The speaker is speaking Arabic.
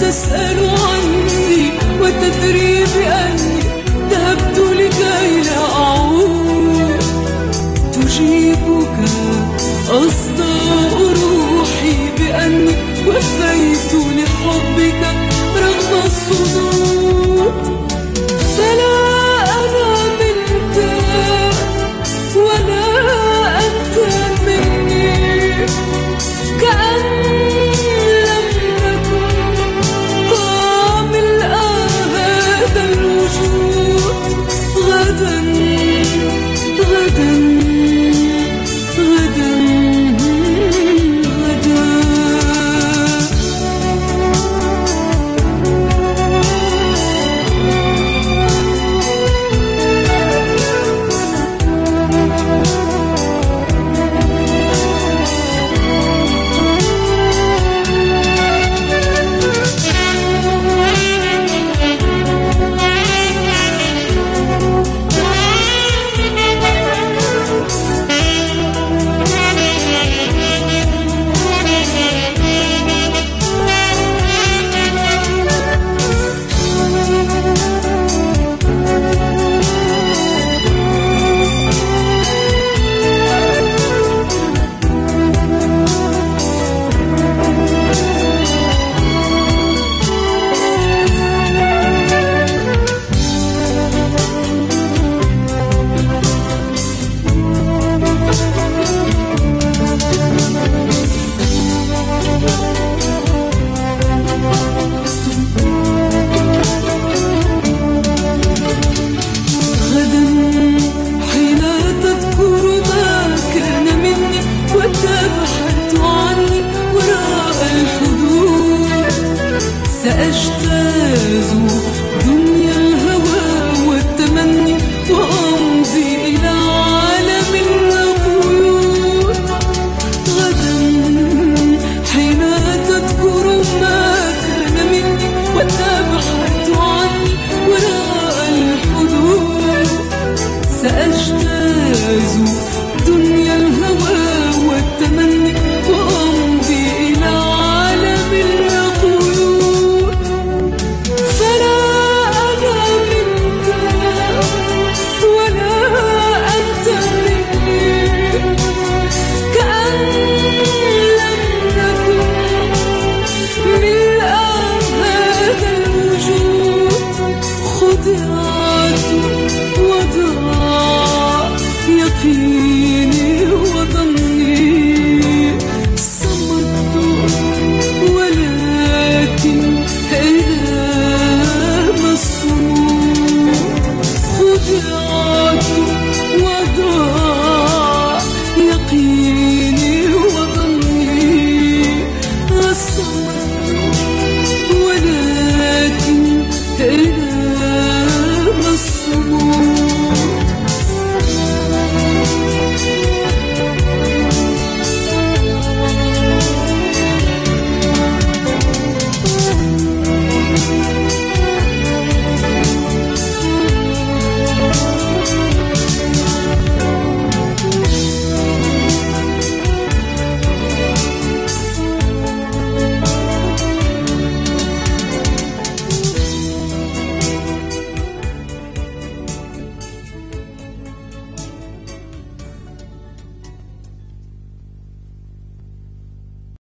تسأل عني وتدري بأني ذهبت لكي لا أعود. تجيبك أصداء روحي بأني وفيت لحبك رغم الصدود. فلا أنا منك ولا أنت مني، كأن لم نكن ملء هذا الوجود. غدا غدا غدا غدا. سأجتاز دنيا الهوى والتمني وأمضي إلى عالم القيود. غدا حين تذكر ما كان مني وتبحث عني وراء الحدود. سأجتاز دنيا الهوى والتمني وأمضي إلى عالم القيود. فلا أنا منك ولا أنت مني، كأن لم نكن ملء هذا الوجود. خدعت وضاع يقيني وظني، صمت ولكن أيام الصمود. خدعت وضاع يقيني وظني، صمت ولكن